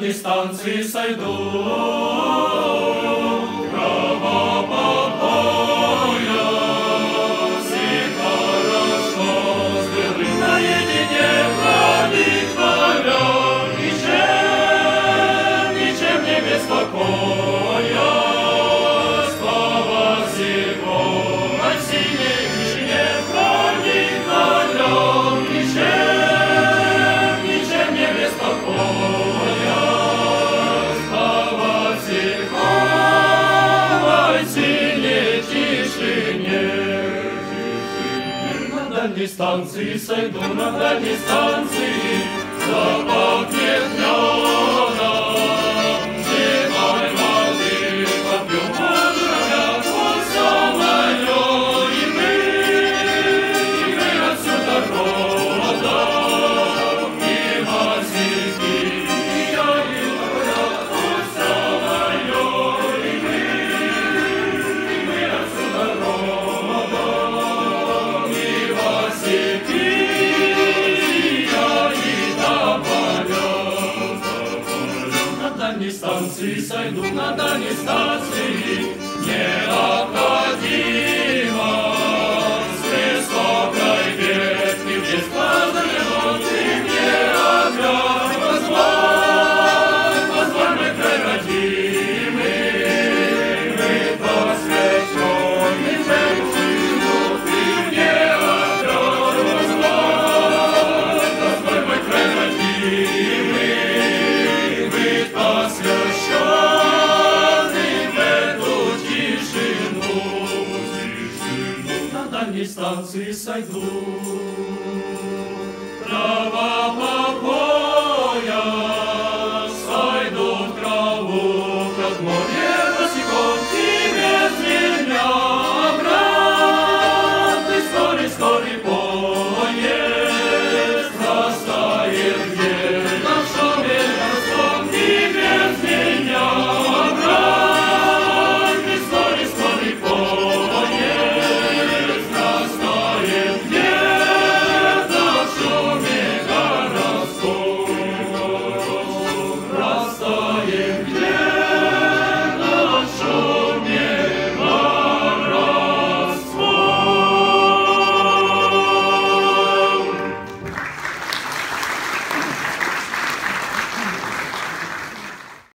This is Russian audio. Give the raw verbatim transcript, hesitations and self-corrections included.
дальней станции сойду. Кровопопоя, все хорошо сделай наедине править поля, ничем, ничем не беспокоя. Слава всего на синей тишине править поля, ничем, ничем не беспокоя. Слава всего на синей тишине. На дальней станции сойду, на дальней станции запахнет медом. Зимой воды попью, поздравят самое, и мы, и мы отсюда родом. Мимо зимы, я и говорят самое, и мы, и мы отсюда родом. Мимо зимы, я и тополя. На дальней станции сойду, на дальней станции необходимо с высокой ветки без позволен ты мне опять позволь, позволь мой край родимый, мы посвященный женщину ты мне опять позволь, позволь мой край родимый, быть посвященный в эту тишину. На дальней станции сойду.